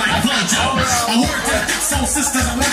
like Virgil. I work to the soul sisters.